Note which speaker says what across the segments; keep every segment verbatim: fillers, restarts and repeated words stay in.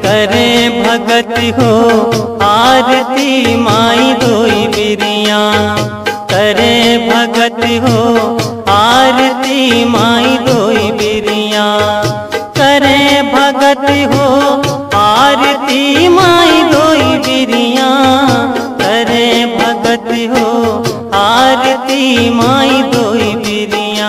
Speaker 1: करे भगत हो आरती माई धोई बिरिया, करे भगत हो आरती माई धोई बिरिया, करे भगत हो आरती माई धोई बिरिया, करे भगत हो आरती माई धोई बिरिया।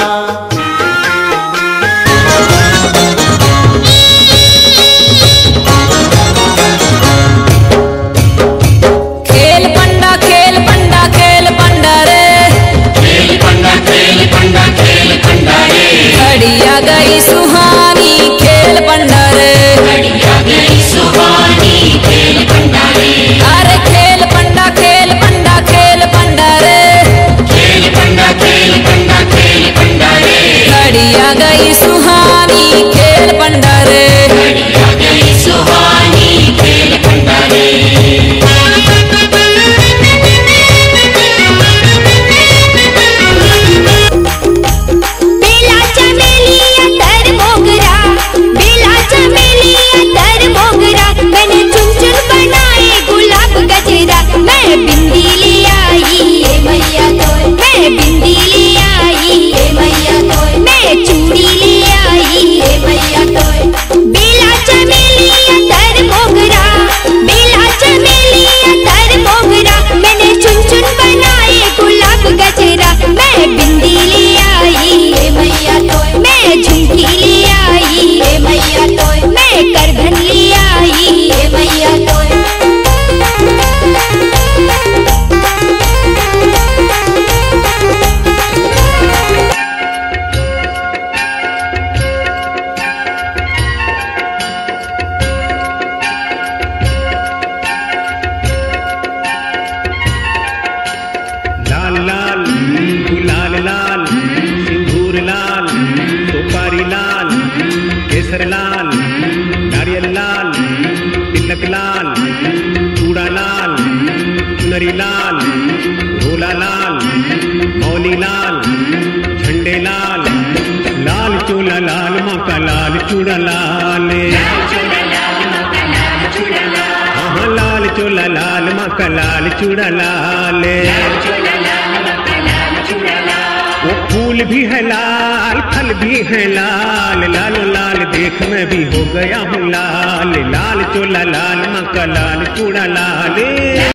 Speaker 2: खेल पंडा खेल पंडा खेल पंडा रे,
Speaker 3: खेल पंडा खेल पंडा खेल पंडा रे,
Speaker 2: घड़ी आ गई सुहानी खेल पंडा रे,
Speaker 3: घड़ी आ गई सुहानी खेल पंडा रे,
Speaker 2: अरे खेल पंडा खेल पंडा खेल पंडा रे,
Speaker 3: खेल पंडा खेल पंडा खेल पंडा रे,
Speaker 2: घड़ी आ गई सुहानी खेल पंडा रे,
Speaker 3: घड़ी आ गई सुहानी खेल पंडा रे।
Speaker 4: लाल लाल गुलाल लाल, सिंदूर लाल, सुपारी लाल, केसर लाल, नारियल लाल, तिलक लाल, चूड़ा लाल, चुनरी लाल, रोला लाल, मौली लाल, झंडे लाल, लाल चोला लाल माका लाल चूड़ा लाल, हाँ लाल चोला लाल माका लाल चूड़ा लाल, वो फूल भी है लाल फल भी है लाल, लाल लाल देख मैं भी हो गया हूँ लाल, लाल चोला लाल माका लाल चूड़ा लाल।